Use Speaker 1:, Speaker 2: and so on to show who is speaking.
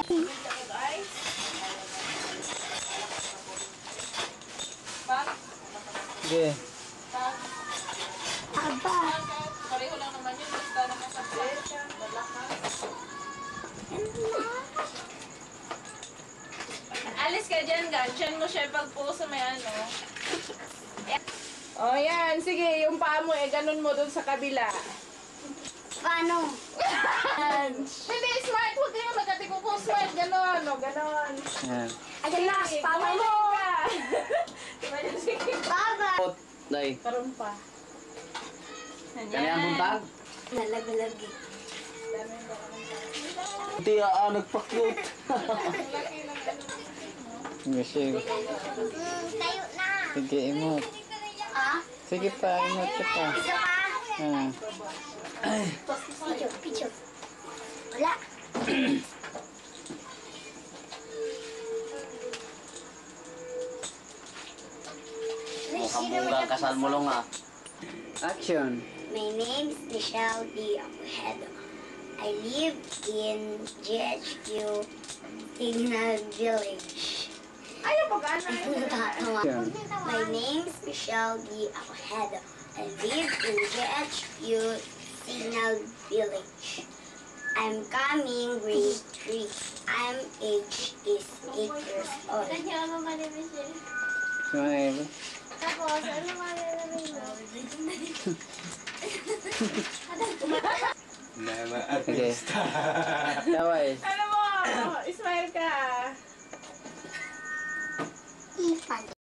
Speaker 1: Sige.
Speaker 2: Aba.
Speaker 3: Pareho lang naman yun. Basta nakasabit. Alis ka dyan, gansyan mo siya pag puso may ano. O yan, sige, yung paa mo ganun mo dun sa kabila.
Speaker 2: Paano?
Speaker 3: Hindi, smart. Huwag kayo magkatikukong smart. Ganon, o ganon.
Speaker 1: Yan.
Speaker 2: Ayan na, pama mo.
Speaker 3: Diba yun, sige.
Speaker 2: Baba.
Speaker 1: Day.
Speaker 3: Karoon pa.
Speaker 1: Kani ang buntag?
Speaker 2: Nalaglag.
Speaker 1: Hindi nagpa-cute. Sige.
Speaker 2: Tayo na.
Speaker 1: Sige, imot.
Speaker 2: Ah?
Speaker 1: Sige pa, imot ka pa.
Speaker 2: Isa pa. Picture. Wala.
Speaker 1: Mukhang bunga kasal mo lang ah. Action.
Speaker 2: My name's Michelle D. Abuedo. I live in GHQ Signal Village.
Speaker 3: Ayaw pag-ano.
Speaker 1: Action.
Speaker 2: My name's Michelle D. Abuedo. I live in GHQ Signal Village. I'm coming grade 3. I'm age is 8 years old.
Speaker 1: Smile.
Speaker 2: Tapos, ano malalaman mo?
Speaker 1: Sige. Daway.
Speaker 3: Ano mo? Smile ka.
Speaker 2: Ipan.